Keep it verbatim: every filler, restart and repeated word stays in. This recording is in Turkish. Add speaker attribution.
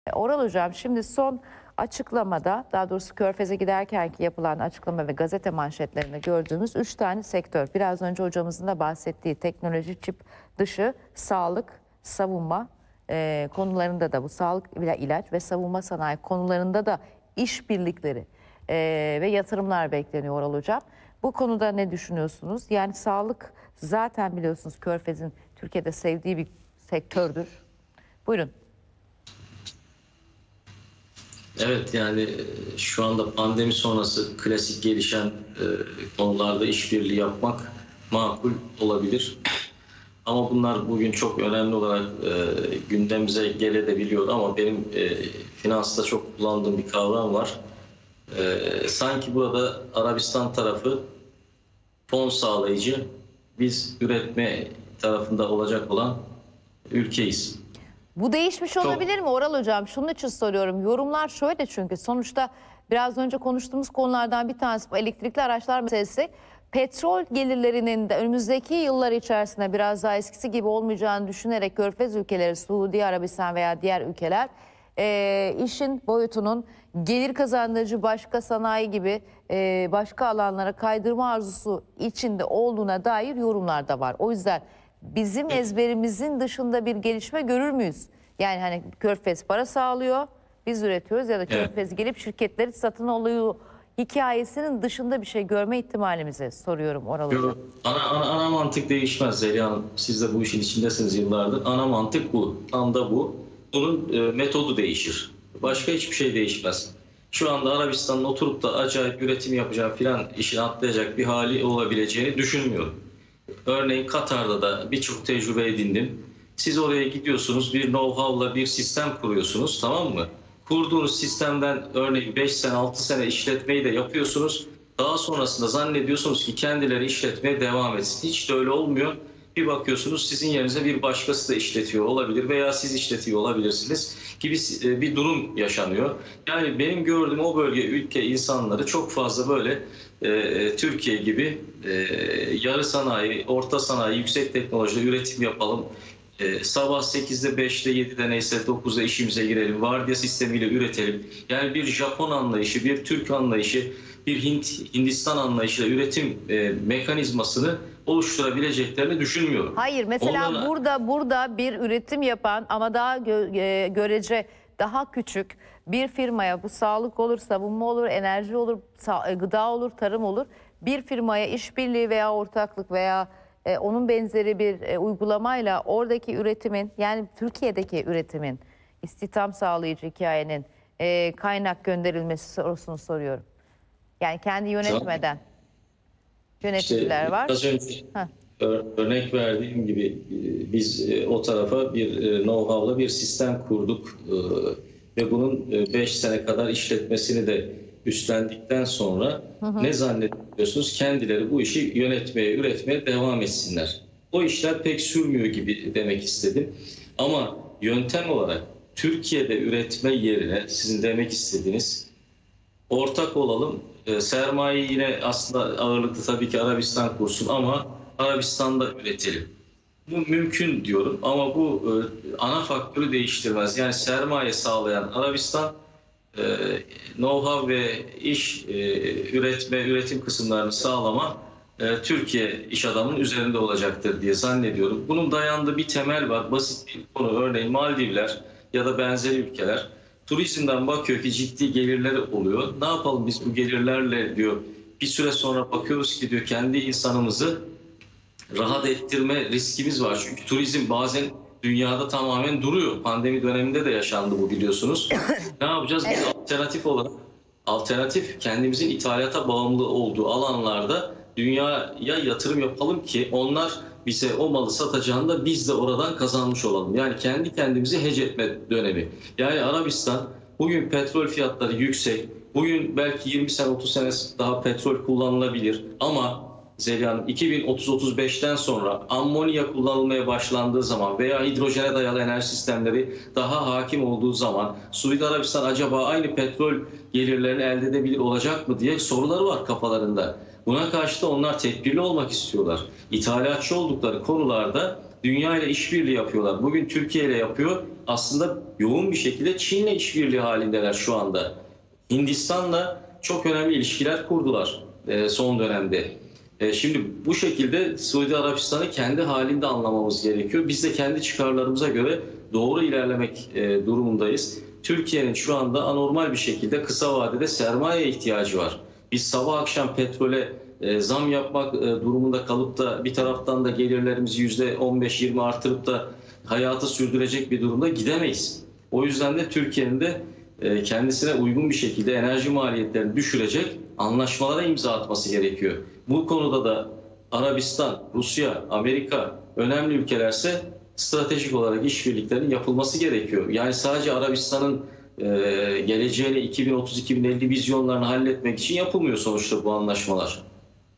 Speaker 1: Oral Hocam, şimdi son açıklamada, daha doğrusu Körfez'e giderkenki yapılan açıklama ve gazete manşetlerinde gördüğümüz üç tane sektör. Biraz önce hocamızın da bahsettiği teknoloji, çip dışı, sağlık, savunma e, konularında da, bu sağlık, ilaç ve savunma sanayi konularında da işbirlikleri e, ve yatırımlar bekleniyor Oral Hocam. Bu konuda ne düşünüyorsunuz? Yani sağlık zaten biliyorsunuz Körfez'in Türkiye'de sevdiği bir sektördür. Buyurun.
Speaker 2: Evet, yani şu anda pandemi sonrası klasik gelişen e, konularda işbirliği yapmak makul olabilir. Ama bunlar bugün çok önemli olarak e, gündemimize gelebiliyor ama benim e, finansta çok kullandığım bir kavram var. E, sanki burada Arabistan tarafı fon sağlayıcı, biz üretme tarafında olacak olan ülkeyiz.
Speaker 1: Bu değişmiş
Speaker 2: Çok...
Speaker 1: olabilir mi Oral Hocam? Şunun için soruyorum. Yorumlar şöyle, çünkü sonuçta biraz önce konuştuğumuz konulardan bir tanesi bu elektrikli araçlar meselesi. Petrol gelirlerinin de önümüzdeki yıllar içerisinde biraz daha eskisi gibi olmayacağını düşünerek Körfez ülkeleri, Suudi Arabistan veya diğer ülkeler e, işin boyutunun gelir kazandırıcı başka sanayi gibi e, başka alanlara kaydırma arzusu içinde olduğuna dair yorumlar da var. O yüzden bizim ezberimizin dışında bir gelişme görür müyüz? Yani hani Körfez para sağlıyor, biz üretiyoruz ya da Körfez evet. gelip şirketleri satın alıyor hikayesinin dışında bir şey görme ihtimalimizi soruyorum Oral Hocam.
Speaker 2: Ana, ana, ana mantık değişmez Zeliha Hanım. Siz de bu işin içindesiniz yıllardır. Ana mantık bu. Tam da bu. Bunun e, metodu değişir. Başka hiçbir şey değişmez. Şu anda Arabistan'ın oturup da acayip üretim yapacağı filan işini atlayacak bir hali olabileceğini düşünmüyorum. Örneğin Katar'da da birçok tecrübe edindim. Siz oraya gidiyorsunuz, bir know-how'la bir sistem kuruyorsunuz, tamam mı? Kurduğunuz sistemden örneğin beş sene, altı sene işletmeyi de yapıyorsunuz. Daha sonrasında zannediyorsunuz ki kendileri işletmeye devam etsin. Hiç de öyle olmuyor. Bir bakıyorsunuz sizin yerinize bir başkası da işletiyor olabilir veya siz işletiyor olabilirsiniz gibi bir durum yaşanıyor. Yani benim gördüğüm o bölge, ülke insanları çok fazla böyle e, Türkiye gibi e, yarı sanayi, orta sanayi, yüksek teknolojide üretim yapalım. E, sabah sekizde, beşte, yedide neyse dokuzda işimize girelim. Vardiya sistemiyle üretelim. Yani bir Japon anlayışı, bir Türk anlayışı, bir Hint, Hindistan anlayışıyla üretim e, mekanizmasını oluşturabileceklerini düşünmüyorum.
Speaker 1: Hayır, mesela Ondan... burada burada bir üretim yapan ama daha gö e, görece daha küçük bir firmaya, bu sağlık olur, savunma olur, enerji olur, gıda olur, tarım olur, bir firmaya işbirliği veya ortaklık veya e, onun benzeri bir e, uygulamayla oradaki üretimin, yani Türkiye'deki üretimin, istihdam sağlayıcı hikayenin e, kaynak gönderilmesi sorusunu soruyorum. Yani kendi yönetmeden yöneticiler işte, var.
Speaker 2: Az önce örnek verdiğim gibi biz o tarafa bir know-how'la bir sistem kurduk ve bunun beş sene kadar işletmesini de üstlendikten sonra hı hı. ne zannediyorsunuz? Kendileri bu işi yönetmeye, üretmeye devam etsinler. O işler pek sürmüyor gibi demek istedim. Ama yöntem olarak Türkiye'de üretme yerine sizin demek istediğiniz ortak olalım. E, sermayeyi yine aslında ağırlıklı tabii ki Arabistan kursun ama Arabistan'da üretelim. Bu mümkün diyorum ama bu e, ana faktörü değiştirmez. Yani sermaye sağlayan Arabistan e, know-how ve iş e, üretme, üretim kısımlarını sağlama e, Türkiye iş adamının üzerinde olacaktır diye zannediyorum. Bunun dayandığı bir temel var. Basit bir konu. Örneğin Maldivler ya da benzeri ülkeler turizmden bakıyor ki ciddi gelirleri oluyor. Ne yapalım biz bu gelirlerle diyor. Bir süre sonra bakıyoruz ki diyor kendi insanımızı rahat ettirme riskimiz var. Çünkü turizm bazen dünyada tamamen duruyor. Pandemi döneminde de yaşandı bu, biliyorsunuz. Ne yapacağız? Biz alternatif olarak alternatif kendimizin ithalata bağımlı olduğu alanlarda dünyaya yatırım yapalım ki onlar bize o malı satacağında biz de oradan kazanmış olalım. Yani kendi kendimizi hece etme dönemi. Yani Arabistan bugün petrol fiyatları yüksek. Bugün belki yirmi sene otuz sene daha petrol kullanılabilir. Ama Zeliha Hanım, iki bin otuz otuz beşten sonra ammonya kullanılmaya başlandığı zaman veya hidrojene dayalı enerji sistemleri daha hakim olduğu zaman Suudi Arabistan acaba aynı petrol gelirlerini elde edebilir olacak mı diye soruları var kafalarında. Buna karşı da onlar tedbirli olmak istiyorlar. İthalatçı oldukları konularda dünya ile işbirliği yapıyorlar. Bugün Türkiye ile yapıyor. Aslında yoğun bir şekilde Çin'le işbirliği halindeler şu anda. Hindistan'la çok önemli ilişkiler kurdular e, son dönemde. E, şimdi bu şekilde Suudi Arabistan'ı kendi halinde anlamamız gerekiyor. Biz de kendi çıkarlarımıza göre doğru ilerlemek e, durumundayız. Türkiye'nin şu anda anormal bir şekilde kısa vadede sermaye ihtiyacı var. Biz sabah akşam petrole e, zam yapmak e, durumunda kalıp da bir taraftan da gelirlerimizi yüzde on beş yirmi artırıp da hayatı sürdürecek bir durumda gidemeyiz. O yüzden de Türkiye'nin de e, kendisine uygun bir şekilde enerji maliyetlerini düşürecek anlaşmalara imza atması gerekiyor. Bu konuda da Arabistan, Rusya, Amerika önemli ülkelerse stratejik olarak işbirliklerinin yapılması gerekiyor. Yani sadece Arabistan'ın e, geleceğini iki bin otuz iki bin elli vizyonlarını halletmek için yapılmıyor sonuçta bu anlaşmalar.